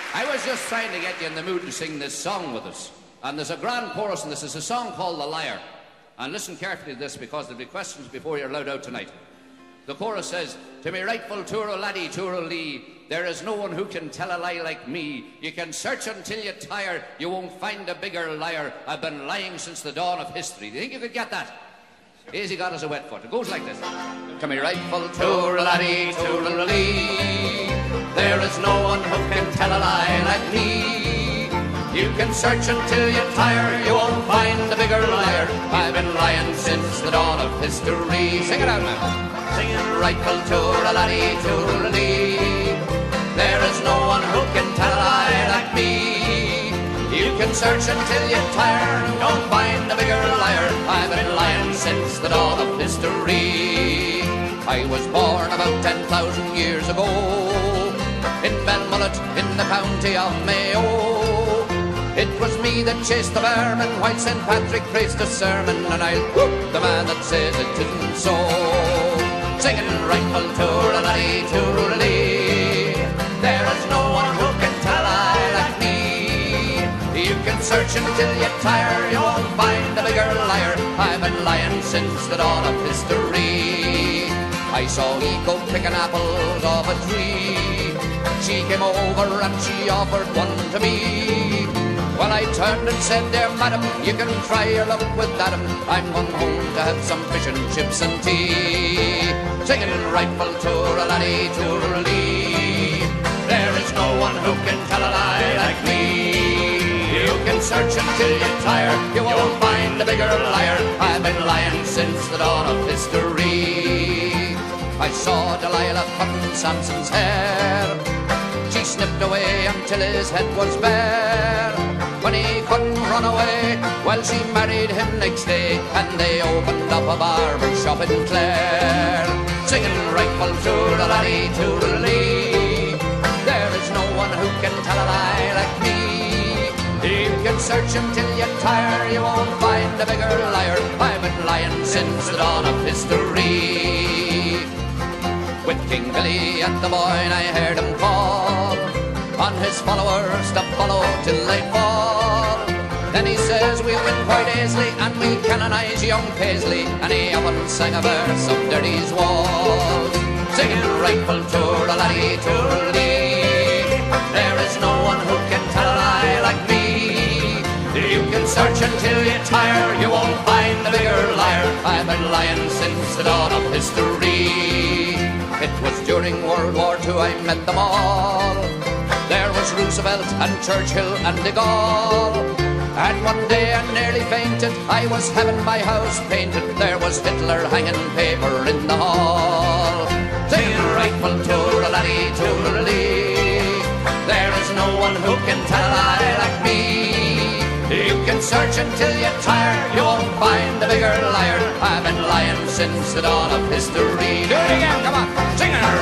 I was just trying to get you in the mood to sing this song with us. And there's a grand chorus, and this is a song called The Liar. And listen carefully to this, because there'll be questions before you're allowed out tonight. The chorus says, to me rightful Touro laddie, Touro Lee, there is no one who can tell a lie like me. You can search until you tire, you won't find a bigger liar. I've been lying since the dawn of history. Do you think you could get that? Easy got us a wet foot. It goes like this. To me rightful Touro laddie, Touro Lee, there is no one who can tell a lie like me. You can search until you tire, you won't find a bigger liar. I've been lying since the dawn of history. Sing it out now. Singing rightful Touro laddie, Touro Lee, there is no one who can tell a lie like me. You can search until you tire, you won't find a bigger liar. I've been lying since the dawn of history. I was born about 10,000 years ago in Belmullet, in the county of Mayo. It was me that chased the vermin while St. Patrick preached a sermon, and I'll whoop the man that says it isn't so. Singing rightful Touro laddie, Touro Lee, there is no one who can tell a lie like me. You can search until you tire, you won't find a bigger liar. I've been lying since the dawn of history. I saw Eco picking apples off a tree. She came over and she offered one to me. Well, I turned and said, dear madam, you can try your luck with Adam. I'm gone home to have some fish and chips and tea. Singing rightful Touro laddie, Touro Lee, there is no one who can tell a lie like me. You can search until you tire, you won't find a bigger liar. I've been lying since the dawn of history. I saw Delilah cutting Samson's hair. She snipped away until his head was bare. When he couldn't run away, well, she married him next day, and they opened up a barber shop in Clare. Singing rightful Touro laddie, Touro Lee, there is no one who can tell a lie like me. You can search until you tire, you won't find a bigger liar. I've been lying since the dawn of history. With King Billy at the Boyne, I heard him call on his followers to follow till they fall. Then he says we'll win quite easily, and we canonise young Paisley, and he up and sang a verse of Dirty's walls. Singing rightful Touro laddie, Touro Lee, there is no one who can tell a lie like me. You can search until you tire, you won't find a bigger liar. I've been lying since the dawn of history. It was during World War II I met them all. There was Roosevelt and Churchill and de Gaulle. And one day I nearly fainted, I was having my house painted. There was Hitler hanging paper in the hall. Singing rightful Touro laddie, Touro Lee, there is no one who can tell a lie like me. You can search until you tire, you won't find a bigger liar. I've been lying since the dawn of history. Do it again, come on. Singing